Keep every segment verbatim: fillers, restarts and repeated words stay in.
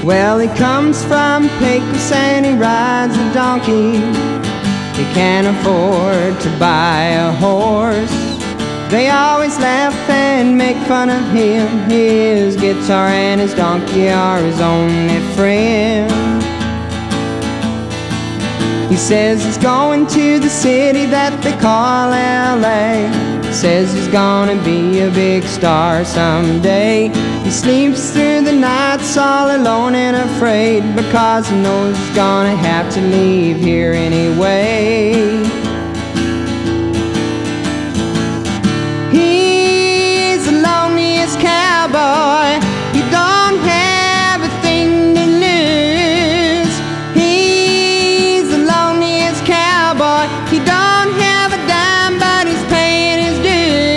Well, he comes from Pecos and he rides a donkey. He can't afford to buy a horse. They always laugh and make fun of him. His guitar and his donkey are his only friend. He says he's going to the city that they call L A. Says he's gonna be a big star someday. He sleeps through the nights all alone and afraid, because he knows he's gonna have to leave here anyway. He's the loneliest cowboy. He don't have a thing to lose. He's the loneliest cowboy. He don't have a dime, but he's paying his dues.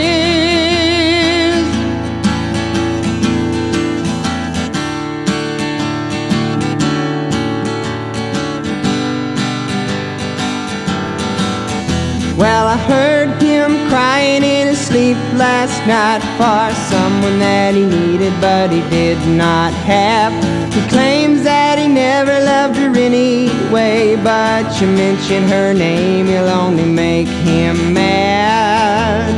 Well, I heard him crying in his sleep last night for someone that he needed but he did not have. He claims that he never loved her anyway, but you mention her name, you'll only make him mad.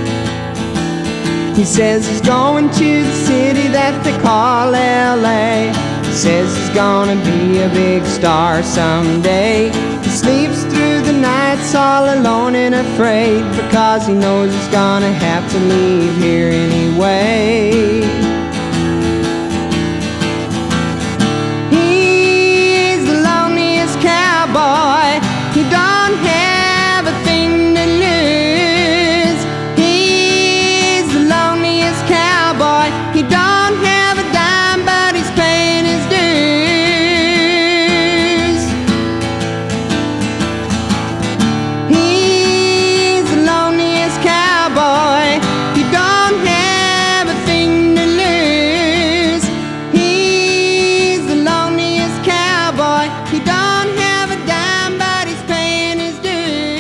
He says he's going to the city that they call L A. He says he's gonna be a big star someday. He sleeps through the nights all alone and afraid, because he knows he's gonna have to leave here anyway. He's the loneliest cowboy. He don't have a thing to lose. He's the loneliest cowboy. He don't have a dime, but he's paying his dues. He's the loneliest cowboy. He don't have a thing to lose. He's the loneliest cowboy. He don't have a dime, but he's paying his dues.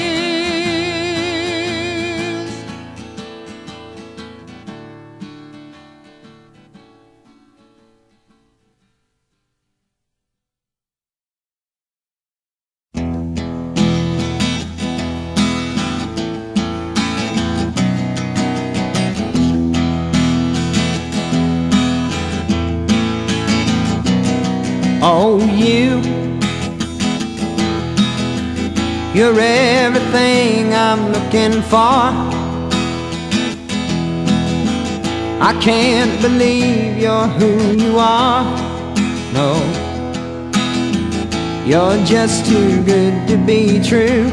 Oh, you, you're everything I'm looking for. I can't believe you're who you are. No, you're just too good to be true.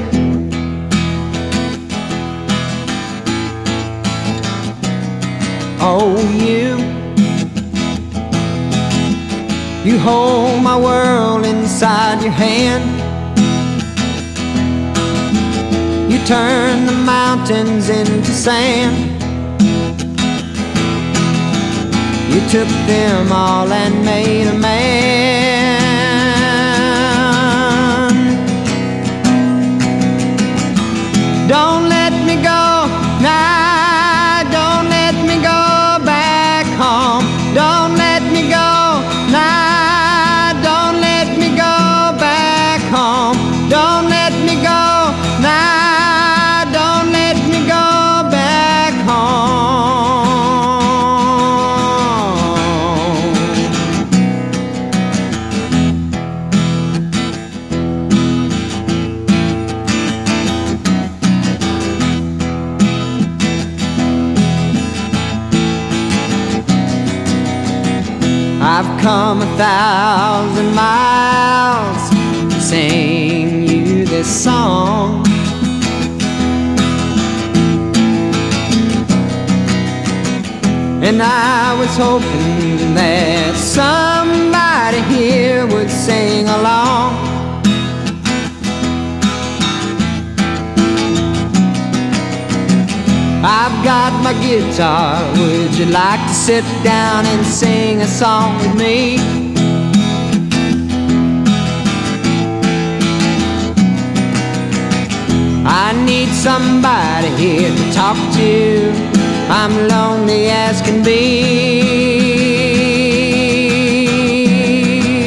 Oh, you, you hold my world inside your hand. You turn the mountains into sand. You took them all and made a man. Don't let me go, nah, don't let me go back home. Don't let me go, nah, don't let me go back home. Don't let me go, nah, don't let me go back home. I've come a thousand miles to sing you this song. And I was hoping that somebody here would sing along. I've got my guitar, would you like to sit down and sing a song with me? I need somebody here to talk to. I'm lonely as can be.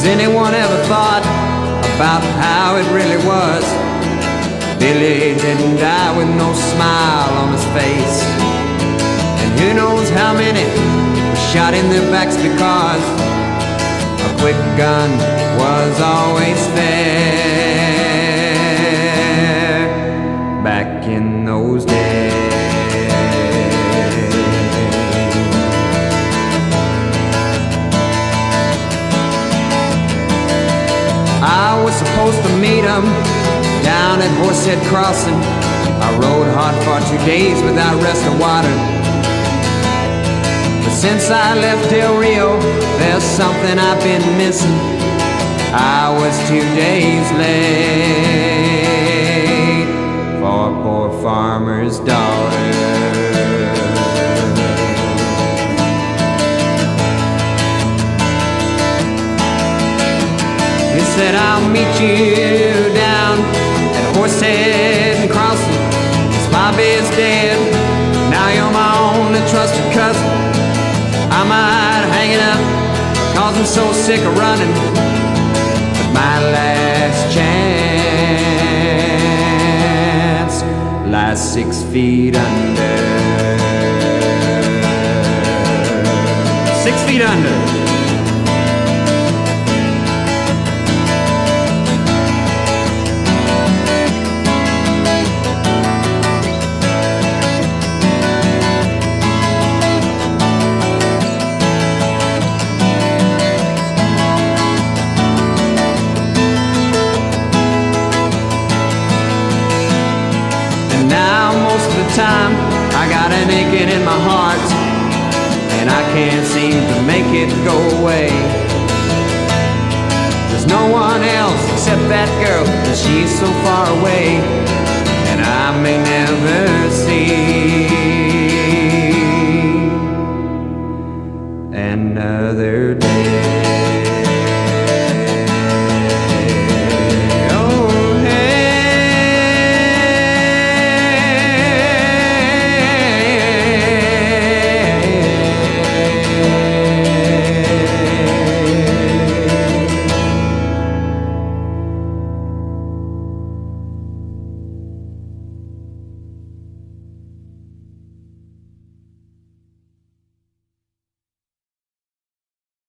Has anyone ever thought about how it really was? Billy didn't die with no smile on his face, and who knows how many were shot in their backs because a quick gun was always fair back in those days. I was supposed to meet him down at Horsehead Crossing. I rode hard for two days without rest or water. But since I left Del Rio, there's something I've been missing. I was two days late for a poor farmer's daughter. He said, I'll meet you down at Horsehead and Crossing. His Bobby's dead, now you're my only trusted cousin. I might hang it up, cause I'm so sick of running, but my last chance lies six feet under. Six feet under. Time I got an aching in my heart, and I can't seem to make it go away. There's no one else except that girl, and she's so far away.